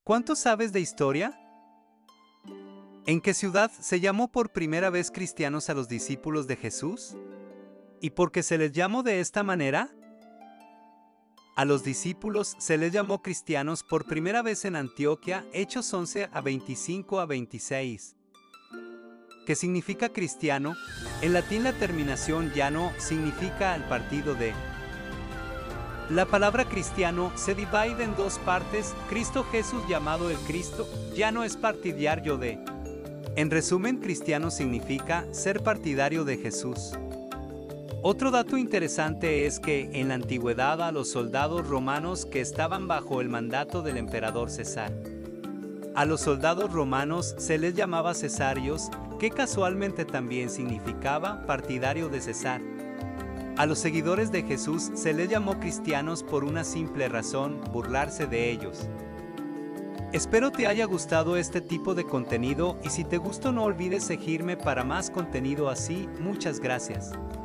¿Cuánto sabes de historia? ¿En qué ciudad se llamó por primera vez cristianos a los discípulos de Jesús? ¿Y por qué se les llamó de esta manera? A los discípulos se les llamó cristianos por primera vez en Antioquía, Hechos 11 a 25 a 26. ¿Qué significa cristiano? En latín la terminación llano significa el partido de. La palabra cristiano se divide en dos partes, Cristo Jesús llamado el Cristo, llano es partidario de. En resumen, cristiano significa ser partidario de Jesús. Otro dato interesante es que en la antigüedad a los soldados romanos que estaban bajo el mandato del emperador César. A los soldados romanos se les llamaba cesarios, que casualmente también significaba partidario de César. A los seguidores de Jesús se les llamó cristianos por una simple razón, burlarse de ellos. Espero te haya gustado este tipo de contenido y si te gustó no olvides seguirme para más contenido así. Muchas gracias.